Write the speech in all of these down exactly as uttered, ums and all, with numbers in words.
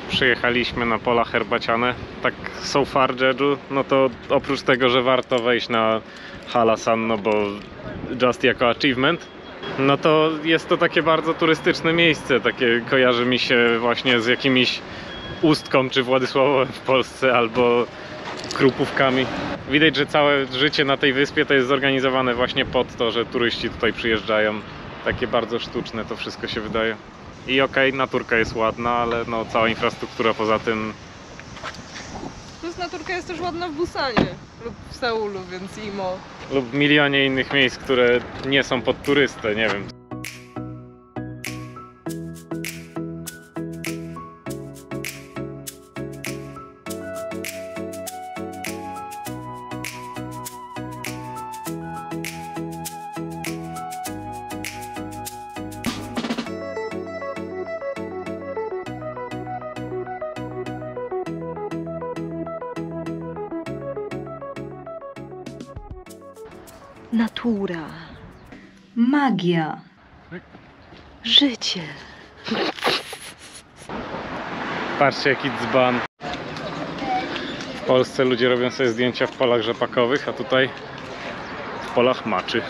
Przyjechaliśmy na pola herbaciane, tak so far Jeju, no to oprócz tego, że warto wejść na Halasan, no bo just jako achievement, no to jest to takie bardzo turystyczne miejsce, takie kojarzy mi się właśnie z jakimiś Ustką czy Władysławowem w Polsce albo Krupówkami. Widać, że całe życie na tej wyspie to jest zorganizowane właśnie pod to, że turyści tutaj przyjeżdżają. Takie bardzo sztuczne to wszystko się wydaje. I okej, okay, naturka jest ładna, ale no cała infrastruktura poza tym... Plus naturka jest też ładna w Busanie lub w Seulu, więc imo. Lub w milionie innych miejsc, które nie są pod turystę, nie wiem. Natura, magia, życie. Patrzcie, jaki dzban. W Polsce ludzie robią sobie zdjęcia w polach rzepakowych, a tutaj w polach maczy.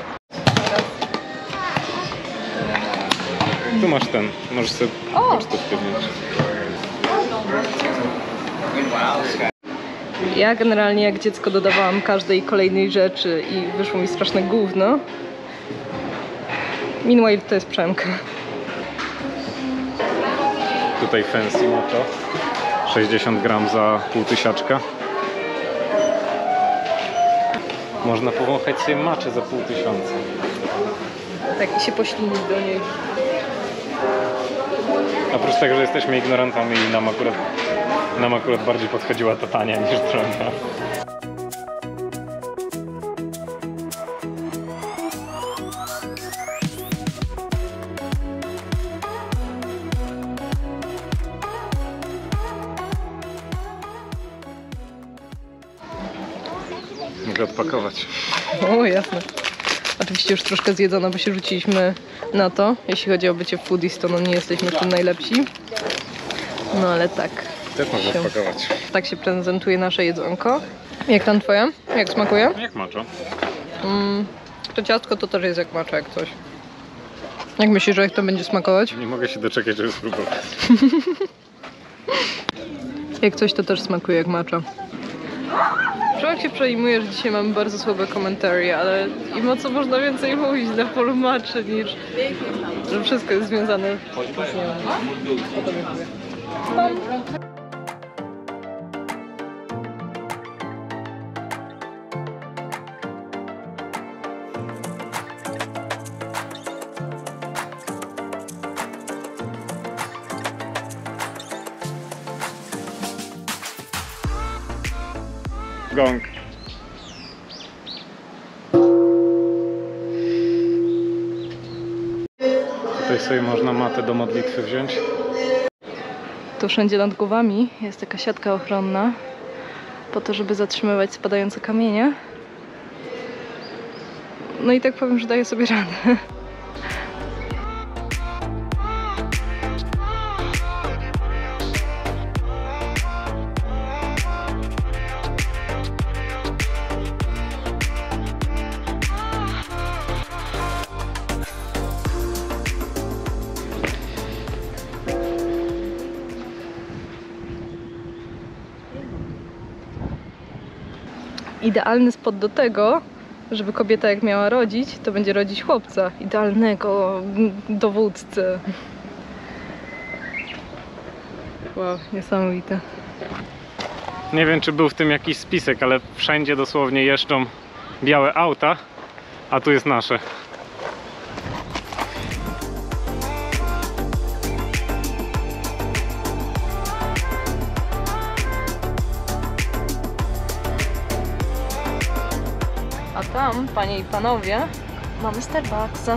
Tu masz ten, możesz sobie pocztę wpiąć. Ja generalnie jak dziecko dodawałam każdej kolejnej rzeczy i wyszło mi straszne gówno. Meanwhile to jest Przemka. Tutaj fancy matcha. sześćdziesiąt gram za pół tysiaczka. Można powąchać sobie matchę za pół tysiąca. Tak, i się poślinić do niej. Oprócz tego, że jesteśmy ignorantami i nam akurat, nam akurat bardziej podchodziła ta tania niż droga. Mogę odpakować. O, jasne. Oczywiście już troszkę zjedzona, bo się rzuciliśmy na to. Jeśli chodzi o bycie foodies, to no nie jesteśmy w tym najlepsi. No ale tak. Też można się, odpakować. tak się prezentuje nasze jedzonko. Jak tam twoje? Jak smakuje? Jak matcha. Mm, to ciastko to też jest jak matcha, jak coś. Jak myślisz, że jak to będzie smakować? Nie mogę się doczekać, żeby spróbować. Jak coś to też smakuje jak matcha. Przemek się przejmuje, że dzisiaj mamy bardzo słabe komentarzy, ale im o co można więcej mówić na polu matchy niż że wszystko jest związane z nią. O tobie mówię. Gong. Tutaj sobie można matę do modlitwy wziąć. Tu wszędzie nad głowami jest taka siatka ochronna po to, żeby zatrzymywać spadające kamienie. No i tak powiem, że daje sobie radę. Idealny spot do tego, żeby kobieta jak miała rodzić, to będzie rodzić chłopca. Idealnego dowódcę. Wow, niesamowite. Nie wiem, czy był w tym jakiś spisek, ale wszędzie dosłownie jeżdżą białe auta, a tu jest nasze. A tam, panie i panowie, mamy Starbucksa.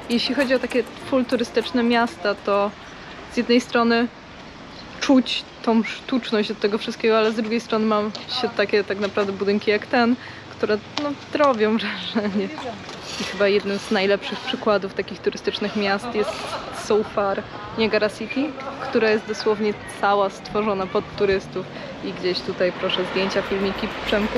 jeśli chodzi o takie full turystyczne miasta, to z jednej strony czuć tą sztuczność od tego wszystkiego, ale z drugiej strony mam się takie tak naprawdę budynki jak ten, które no, robią wrażenie. I chyba jednym z najlepszych przykładów takich turystycznych miast jest so far Niagara City, która jest dosłownie cała stworzona pod turystów. I gdzieś tutaj proszę zdjęcia, filmiki, Przemku.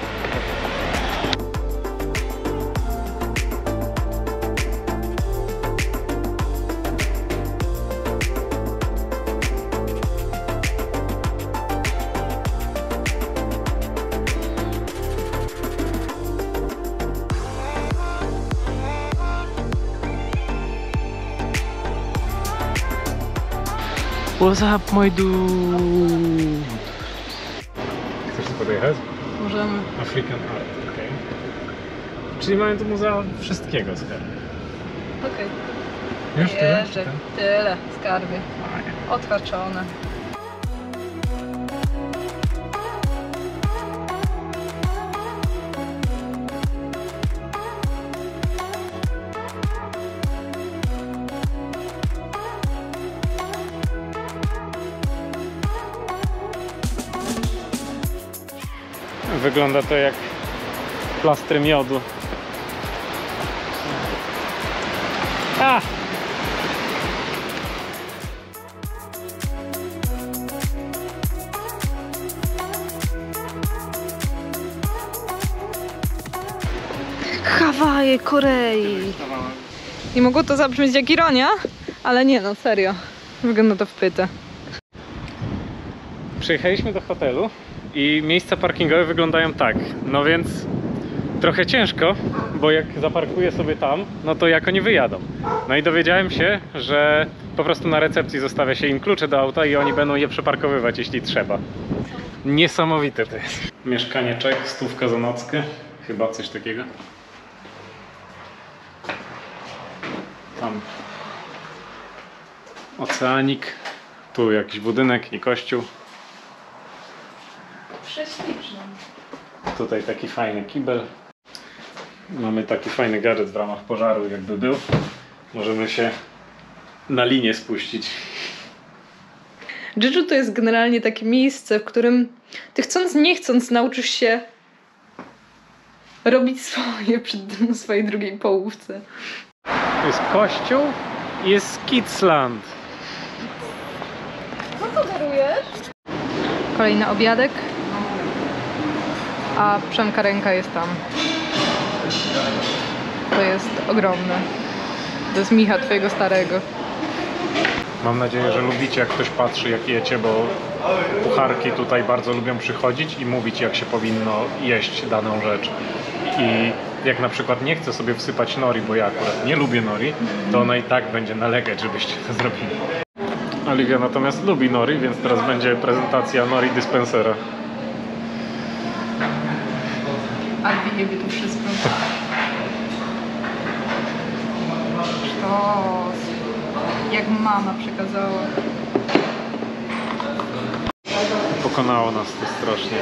What's up, my dude? Chcesz tu podjechać? Możemy. African Art, okej. Okay. Czyli mają tu muzea wszystkiego, skarby. Okej. Okay. Już tyle? Jeszcze tyle, skarby. Odhaczone. Wygląda to jak plastry miodu. A! Hawaje Korei. Nie mogło to zabrzmieć jak ironia, ale nie no, serio. Wygląda to w pytę. Przyjechaliśmy do hotelu i miejsca parkingowe wyglądają tak. No więc trochę ciężko, bo jak zaparkuję sobie tam, no to jako nie wyjadą. No i dowiedziałem się, że po prostu na recepcji zostawia się im klucze do auta i oni będą je przeparkowywać, jeśli trzeba. Niesamowite to jest. Mieszkanie Czech, stówka za nockę. Chyba coś takiego. Tam oceanik. Tu jakiś budynek i kościół. Prześliczne. Tutaj taki fajny kibel. Mamy taki fajny gadżet w ramach pożaru, jakby był. Możemy się na linię spuścić. Jeju to jest generalnie takie miejsce, w którym ty chcąc nie chcąc nauczysz się robić swoje przy swojej drugiej połówce. Jest kościół i jest Kidsland. Co to darujesz? Kolejny obiadek. A Przemka ręka jest tam. To jest ogromne. To jest Micha, twojego starego. Mam nadzieję, że lubicie, jak ktoś patrzy, jak jecie, bo kucharki tutaj bardzo lubią przychodzić i mówić, jak się powinno jeść daną rzecz. I jak na przykład nie chcę sobie wsypać nori, bo ja akurat nie lubię nori, to ona i tak będzie nalegać, żebyście to zrobili. Oliwia natomiast lubi nori, więc teraz będzie prezentacja nori dispensera. Albi jebie tu wszystko. Sztos. Jak mama przekazała. Pokonało nas to strasznie.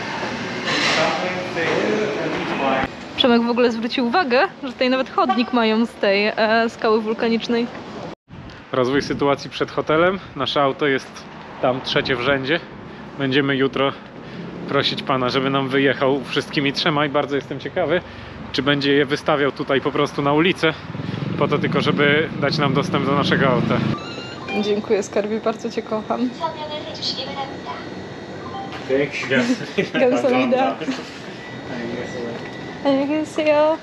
Przemek w ogóle zwrócił uwagę, że tutaj nawet chodnik mają z tej e, skały wulkanicznej. Rozwój sytuacji przed hotelem. Nasze auto jest tam trzecie w rzędzie. Będziemy jutro prosić pana, żeby nam wyjechał wszystkimi trzema i bardzo jestem ciekawy, czy będzie je wystawiał tutaj po prostu na ulicę, po to tylko, żeby dać nam dostęp do naszego auta. Dziękuję, skarbie, bardzo cię kocham. Gamsolida. 안녕하세요.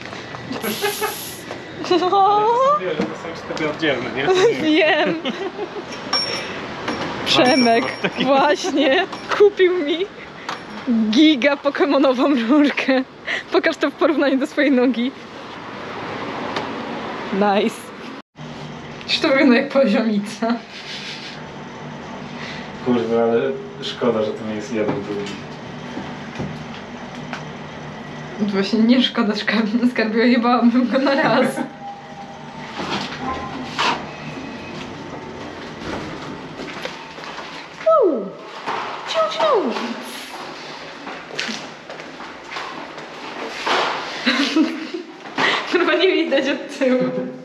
To są cztery oddzielne, nie? Wiem. Przemek właśnie kupił mi giga pokemonową rurkę. Pokaż to w porównaniu do swojej nogi. Nice. Czy to wygląda jak poziomica? Kurde, ale szkoda, że to nie jest jeden drugi. Właśnie nie szkoda, skarbiła, jebałabym go na raz. Uuu. Ciu, ciu. Chyba nie widać od tyłu.